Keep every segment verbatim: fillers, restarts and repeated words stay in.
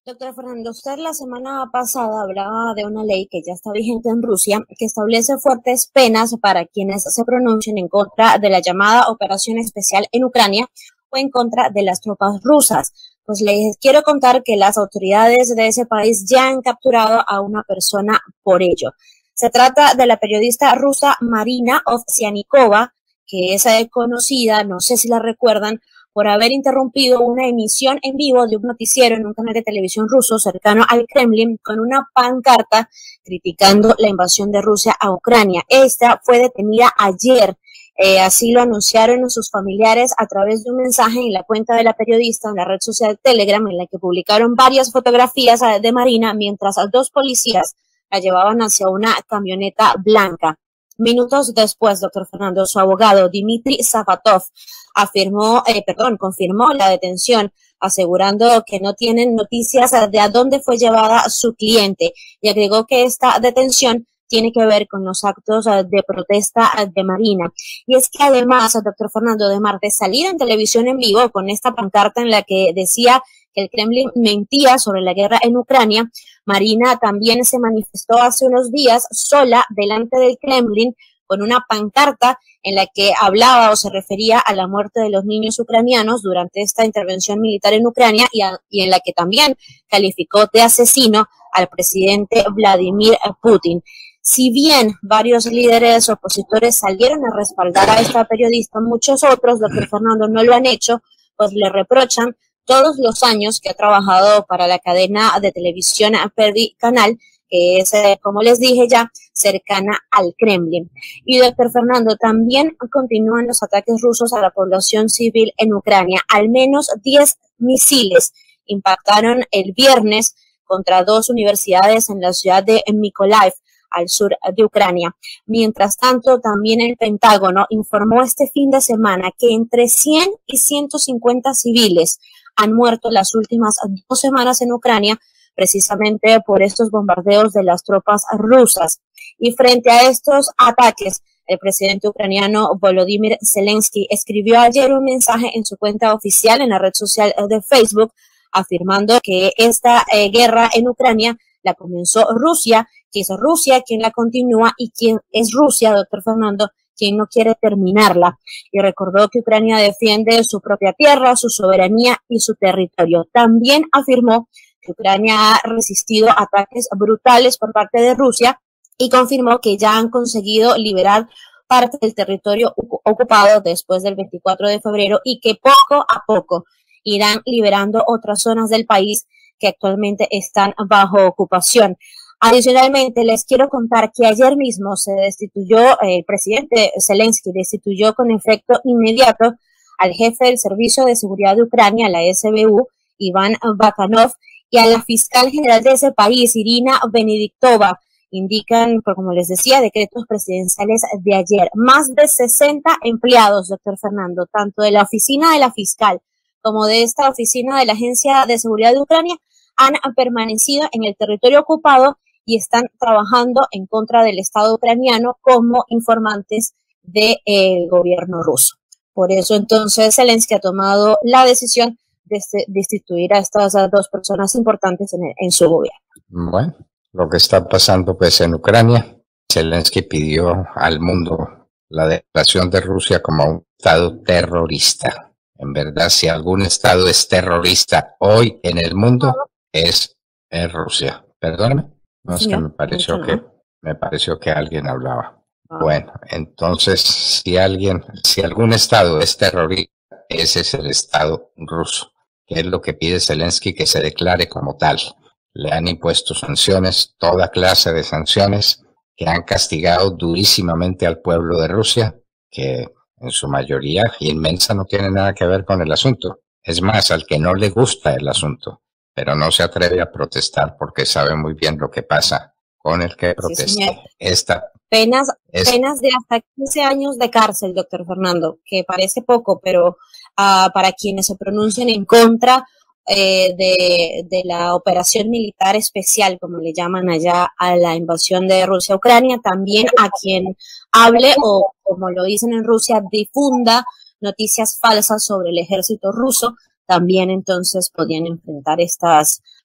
Doctor Fernando, usted la semana pasada hablaba de una ley que ya está vigente en Rusia, que establece fuertes penas para quienes se pronuncien en contra de la llamada Operación Especial en Ucrania o en contra de las tropas rusas. Pues les quiero contar que las autoridades de ese país ya han capturado a una persona por ello. Se trata de la periodista rusa Marina Ovsianikova, que es eh, conocida, no sé si la recuerdan, por haber interrumpido una emisión en vivo de un noticiero en un canal de televisión ruso cercano al Kremlin con una pancarta criticando la invasión de Rusia a Ucrania. Esta fue detenida ayer, eh, así lo anunciaron sus familiares a través de un mensaje en la cuenta de la periodista en la red social Telegram, en la que publicaron varias fotografías de Marina mientras dos policías la llevaban hacia una camioneta blanca. Minutos después, doctor Fernando, su abogado Dmitry Safatov afirmó, eh, perdón, confirmó la detención, asegurando que no tienen noticias de a dónde fue llevada su cliente, y agregó que esta detención tiene que ver con los actos de protesta de Marina. Y es que además, doctor Fernando, además de salir en televisión en vivo con esta pancarta en la que decía que el Kremlin mentía sobre la guerra en Ucrania, Marina también se manifestó hace unos días sola delante del Kremlin con una pancarta en la que hablaba o se refería a la muerte de los niños ucranianos durante esta intervención militar en Ucrania y, a, y en la que también calificó de asesino al presidente Vladimir Putin. Si bien varios líderes opositores salieron a respaldar a esta periodista, muchos otros, doctor Fernando, no lo han hecho, pues le reprochan todos los años que ha trabajado para la cadena de televisión Perdi Canal, que es, eh, como les dije ya, cercana al Kremlin. Y doctor Fernando, también continúan los ataques rusos a la población civil en Ucrania. Al menos diez misiles impactaron el viernes contra dos universidades en la ciudad de Mykolaiv, al sur de Ucrania. Mientras tanto, también el Pentágono informó este fin de semana que entre cien y ciento cincuenta civiles han muerto las últimas dos semanas en Ucrania, precisamente por estos bombardeos de las tropas rusas. Y frente a estos ataques, el presidente ucraniano Volodymyr Zelensky escribió ayer un mensaje en su cuenta oficial en la red social de Facebook, afirmando que esta eh, guerra en Ucrania la comenzó Rusia, que es Rusia quien la continúa y quien es Rusia, doctor Fernando, quien no quiere terminarla. Y recordó que Ucrania defiende su propia tierra, su soberanía y su territorio. También afirmó que Ucrania ha resistido ataques brutales por parte de Rusia y confirmó que ya han conseguido liberar parte del territorio ocupado después del veinticuatro de febrero y que poco a poco irán liberando otras zonas del país que actualmente están bajo ocupación. Adicionalmente, les quiero contar que ayer mismo se destituyó, eh, el presidente Zelensky destituyó con efecto inmediato al jefe del Servicio de Seguridad de Ucrania, la S B U, Iván Bakanov, y a la fiscal general de ese país, Irina Benediktova, indican, como les decía, decretos presidenciales de ayer. Más de sesenta empleados, doctor Fernando, tanto de la oficina de la fiscal como de esta oficina de la Agencia de Seguridad de Ucrania, han permanecido en el territorio ocupado y están trabajando en contra del Estado ucraniano como informantes del gobierno ruso. Por eso entonces Zelensky ha tomado la decisión de destituir a estas dos personas importantes en, el, en su gobierno. Bueno, lo que está pasando pues en Ucrania, Zelensky pidió al mundo la declaración de Rusia como un Estado terrorista. En verdad, si algún Estado es terrorista hoy en el mundo, es, es Rusia. Perdóname. No, es que me pareció que, me pareció que alguien hablaba. Ah. Bueno, entonces, si alguien, si algún Estado es terrorista, ese es el Estado ruso, que es lo que pide Zelensky, que se declare como tal. Le han impuesto sanciones, toda clase de sanciones, que han castigado durísimamente al pueblo de Rusia, que en su mayoría inmensa no tiene nada que ver con el asunto. Es más, al que no le gusta el asunto, pero no se atreve a protestar porque sabe muy bien lo que pasa con el que protesta. Sí, Esta penas, es, penas de hasta quince años de cárcel, doctor Fernando, que parece poco, pero uh, para quienes se pronuncien en contra eh, de, de la operación militar especial, como le llaman allá a la invasión de Rusia a Ucrania, también a quien hable o, como lo dicen en Rusia, difunda noticias falsas sobre el ejército ruso, también entonces podían enfrentar estas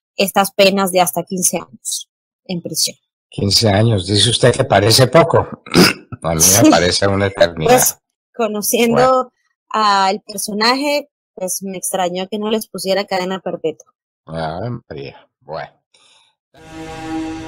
estas penas de hasta quince años en prisión. quince años, dice usted que parece poco. A mí Sí. me parece una eternidad. Pues conociendo Bueno. al personaje, pues me extrañó que no les pusiera cadena perpetua. Ave María. Bueno.